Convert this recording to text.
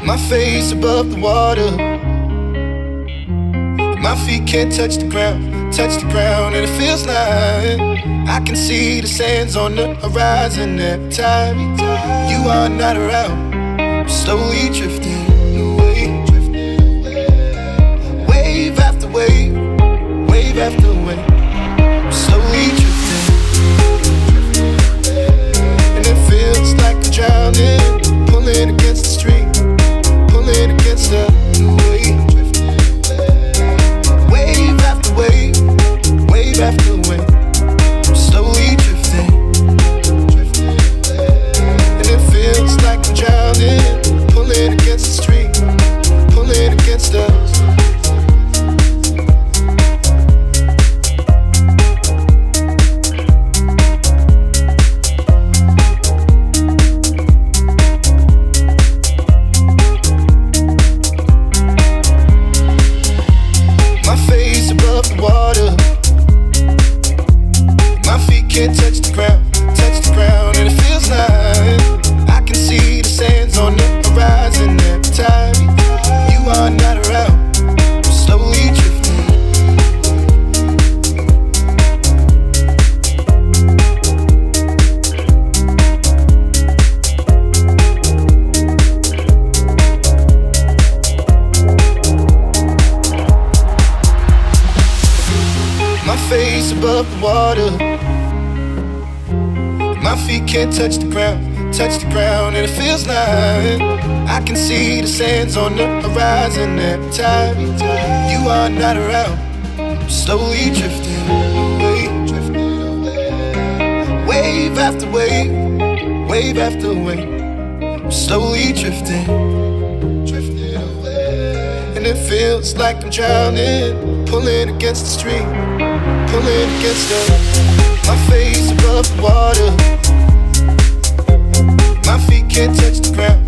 My face above the water. My feet can't touch the ground, and it feels like I can see the sands on the horizon every time you are not around. I'm slowly drifting away, wave after wave, wave after wave. I'm slowly drifting, and it feels like I'm drowning, pulling against the stream, pulling against the wave. Wave after wave, wave after wave. I'm slowly drifting, and it feels like I'm drowning, pulling against the stream, pulling against us. Can't touch the ground, and it feels like I can see the sands on the horizon every time you are not around. I'm slowly drifting, my face above the water. My feet can't touch the ground, and it feels like I can see the sands on the horizon every time you are not around. I'm slowly drifting away, wave after wave, wave after wave. I'm slowly drifting, and it feels like I'm drowning, pulling against the stream, pulling against the. My face above the water. My feet can't touch the ground.